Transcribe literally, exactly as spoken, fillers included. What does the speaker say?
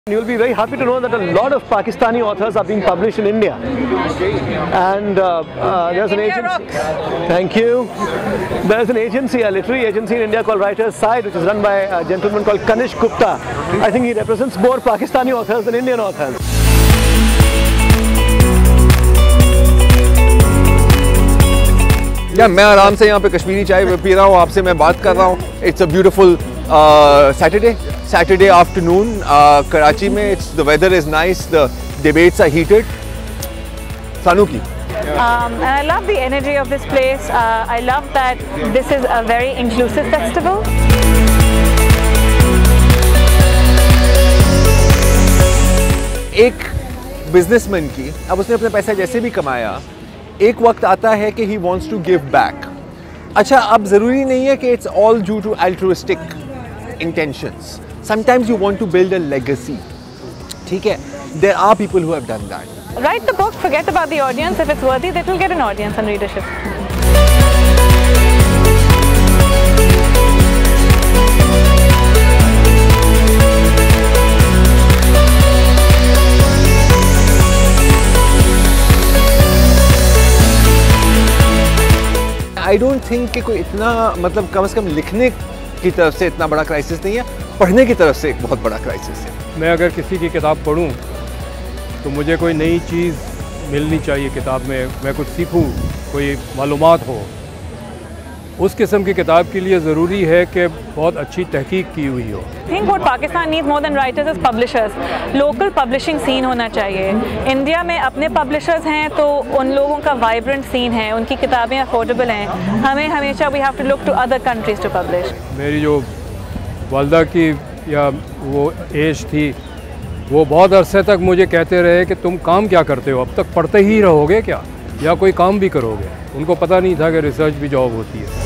You'll be very happy to know that a lot of Pakistani authors are being published in India, and uh, uh, there's an agency. Thank you. There's an agency, a literary agency in India called Writers' Side, which is run by a gentleman called Kanish Gupta. I think he represents more Pakistani authors than Indian authors. या मैं आराम से यहाँ पे कश्मीरी चाय P रहा हूँ, आपसे मैं बात कर रहा हूँ. It's a beautiful Saturday Saturday afternoon Karachi में. It's the weather is nice, the debates are heated. सानू की Um, and I love the energy of this place. Uh, I love that this is a very inclusive festival. एक businessman की, अब उसने अपने पैसा जैसे भी कमाया, एक वक्त आता है कि he wants to give back. अच्छा, अब ज़रूरी नहीं है कि it's all due to altruistic intentions. Sometimes you want to build a legacy. ठीक है, there are people who have done that. Write the book, forget about the audience. If it's worthy, that will get an audience and readership. I don't think कि कोई इतना, मतलब कम से कम लिखने की तरफ से इतना बड़ा क्राइसिस नहीं है, पढ़ने की तरफ से एक बहुत बड़ा क्राइसिस है. मैं अगर किसी की किताब पढूं तो मुझे कोई नई चीज़ मिलनी चाहिए किताब में, मैं कुछ सीखूं, कोई मालूमात हो. उस किस्म की किताब के लिए ज़रूरी है कि बहुत अच्छी तहकीक की हुई हो. I think what Pakistan needs more than writers is publishers. Local publishing scene होना चाहिए. इंडिया में अपने publishers हैं तो उन लोगों का vibrant scene है, उनकी किताबें affordable हैं. हमें हमेशा we have to look to other countries to publish. मेरी जो वालदा की या वो एज थी, वो बहुत अरसे तक मुझे कहते रहे कि तुम काम क्या करते हो, अब तक पढ़ते ही रहोगे क्या या कोई काम भी करोगे. उनको पता नहीं था कि रिसर्च भी जॉब होती है.